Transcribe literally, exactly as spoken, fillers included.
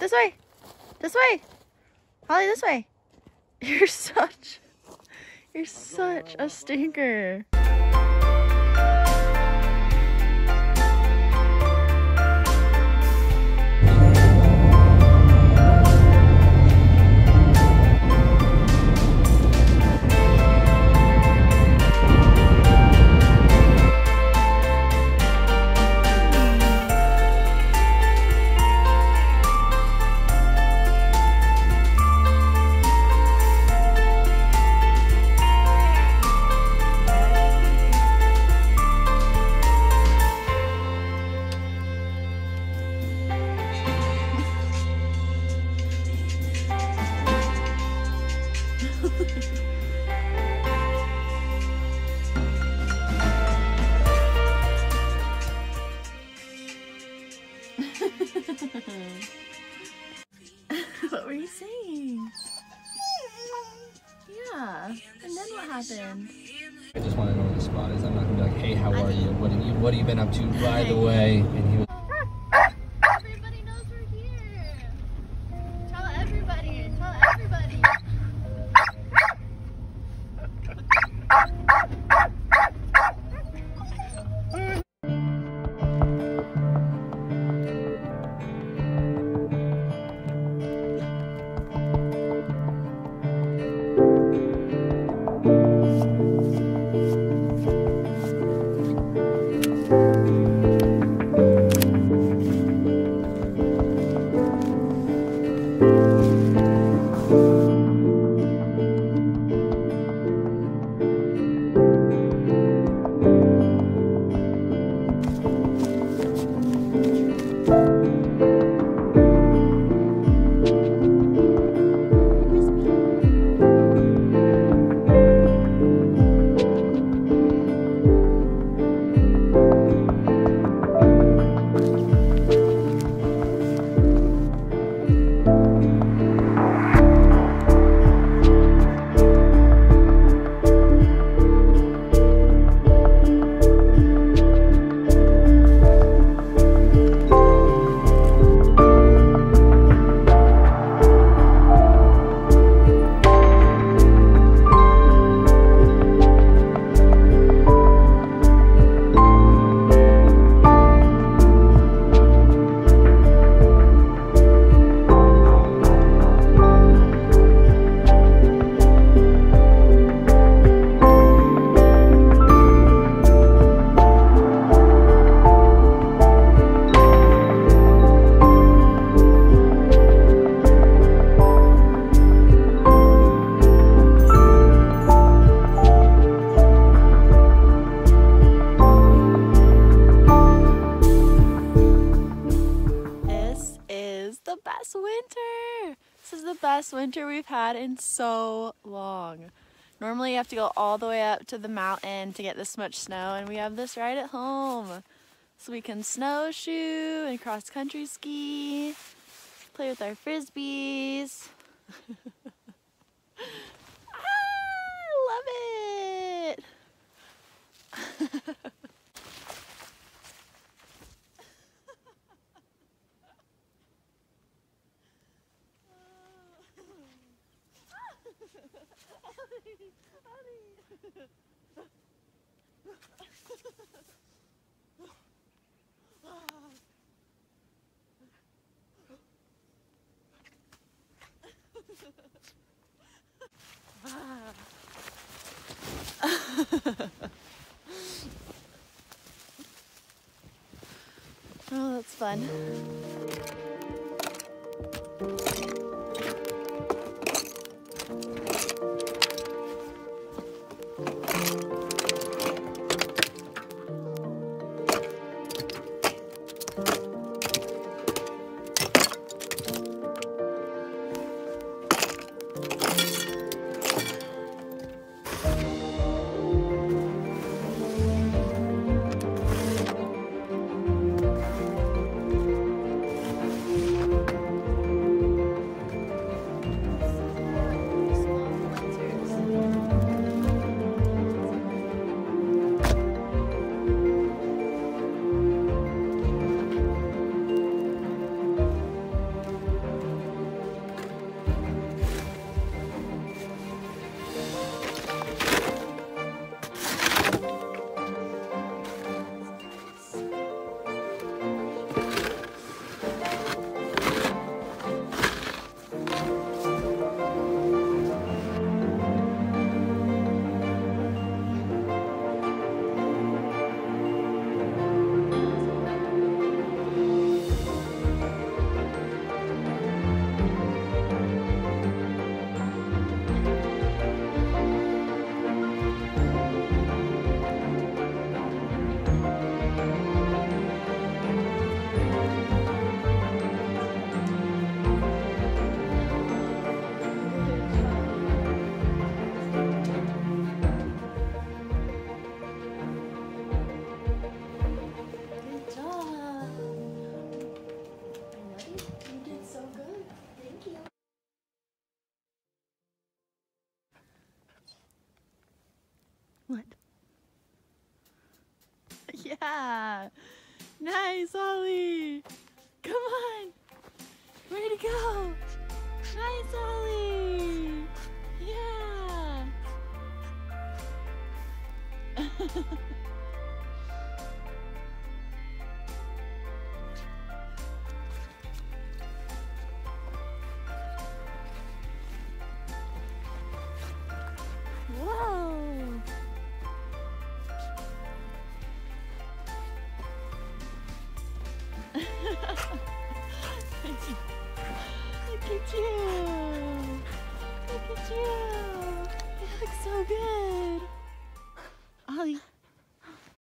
this way. This way. Ollie, this way. You're such, you're such a stinker. What were you saying? Yeah, and then what happened? I just want to know where the spot is. I'm not gonna be like, hey, how are you? What have you what have you been up to, by the way? And he was Everybody knows we're here. Tell everybody. Tell everybody. Winter. This is the best winter we've had in so long. Normally you have to go all the way up to the mountain to get this much snow, and we have this right at home. So we can snowshoe and cross country ski, play with our frisbees. Ah, I love it. Oh, that's fun. What? Yeah. Nice, Ollie. Come on. Way to go. Nice, Ollie. Yeah. Whoa. Look at you! Look at you! You look so good! Ollie,